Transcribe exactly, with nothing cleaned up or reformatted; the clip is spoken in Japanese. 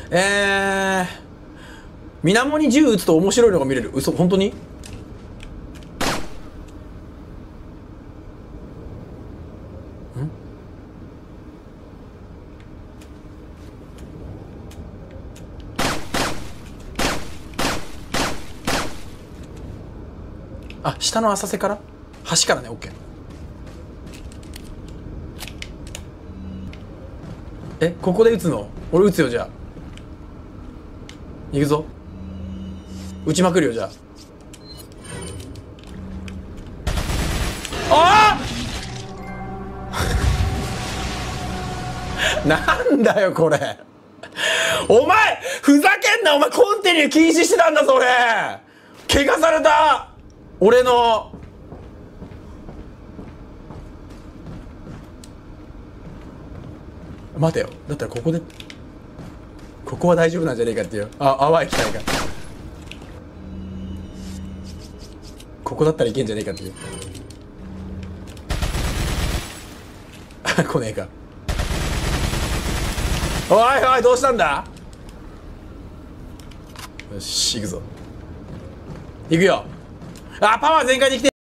えー、水面に銃撃つと面白いのが見れる。嘘、本当に？あ、下の浅瀬から橋からね、オッケー。え、ここで撃つの？俺撃つよ、じゃあ。行くぞ。撃ちまくるよ、じゃあ。ああなんだよ、これ。お前、ふざけんな、お前、コンティニュー禁止してたんだぞ、俺。怪我された。俺の。待てよ。だったらここで、ここは大丈夫なんじゃねえかっていう。あ、淡い機体が。ここだったらいけんじゃねえかっていう。来ねえか。おいおい、どうしたんだ。よし、行くぞ。行くよ。あ、パワー全開で来て。